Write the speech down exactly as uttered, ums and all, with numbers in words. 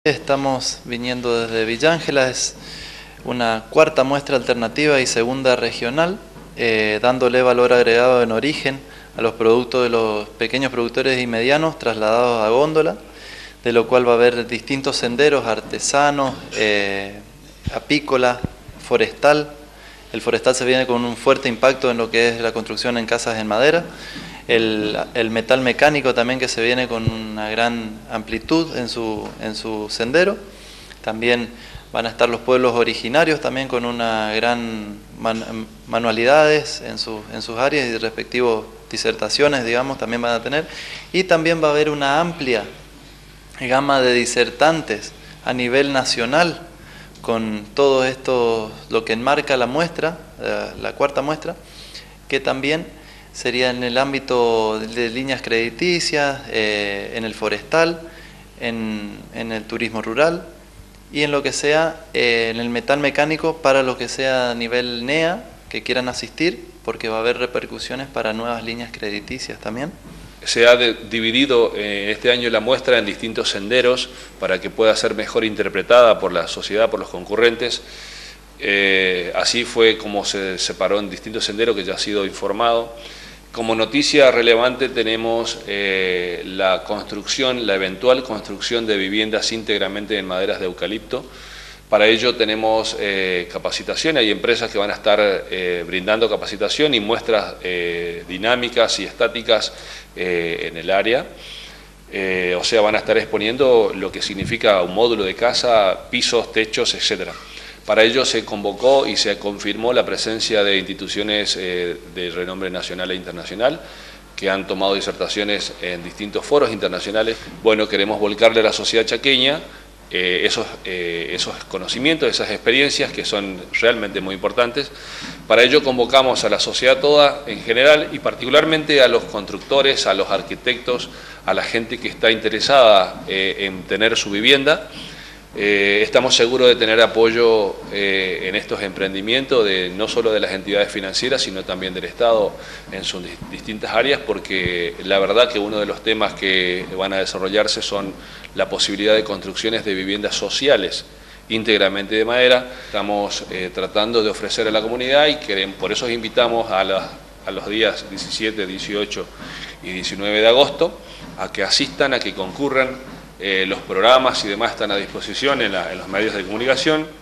Estamos viniendo desde Villa Ángela, es una cuarta muestra alternativa y segunda regional, eh, dándole valor agregado en origen a los productos de los pequeños productores y medianos trasladados a góndola, de lo cual va a haber distintos senderos artesanos, eh, apícola, forestal. El forestal se viene con un fuerte impacto en lo que es la construcción en casas en madera. El, el metal mecánico también, que se viene con una gran amplitud en su, en su sendero. También van a estar los pueblos originarios también con una gran man, manualidades en, su, en sus áreas y respectivos disertaciones, digamos, también van a tener. Y también va a haber una amplia gama de disertantes a nivel nacional con todo esto, lo que enmarca la muestra, la cuarta muestra, que también sería en el ámbito de líneas crediticias, eh, en el forestal, en, en el turismo rural y en lo que sea, eh, en el metal mecánico para lo que sea a nivel N E A, que quieran asistir, porque va a haber repercusiones para nuevas líneas crediticias también. Se ha de, dividido eh, este año la muestra en distintos senderos para que pueda ser mejor interpretada por la sociedad, por los concurrentes. Eh, así fue como se separó en distintos senderos, que ya ha sido informado. Como noticia relevante tenemos eh, la construcción, la eventual construcción de viviendas íntegramente en maderas de eucalipto. Para ello tenemos eh, capacitación, hay empresas que van a estar eh, brindando capacitación y muestras eh, dinámicas y estáticas eh, en el área. Eh, o sea, van a estar exponiendo lo que significa un módulo de casa, pisos, techos, etcétera. Para ello se convocó y se confirmó la presencia de instituciones eh, de renombre nacional e internacional que han tomado disertaciones en distintos foros internacionales. Bueno, queremos volcarle a la sociedad chaqueña eh, esos, eh, esos conocimientos, esas experiencias que son realmente muy importantes. Para ello convocamos a la sociedad toda en general y particularmente a los constructores, a los arquitectos, a la gente que está interesada eh, en tener su vivienda. Eh, estamos seguros de tener apoyo eh, en estos emprendimientos, de, no solo de las entidades financieras, sino también del Estado en sus distintas áreas, porque la verdad que uno de los temas que van a desarrollarse son la posibilidad de construcciones de viviendas sociales íntegramente de madera. Estamos eh, tratando de ofrecer a la comunidad y queremos, por eso invitamos a, la, a los días diecisiete, dieciocho y diecinueve de agosto a que asistan, a que concurran. Eh, los programas y demás están a disposición en, la, en los medios de comunicación.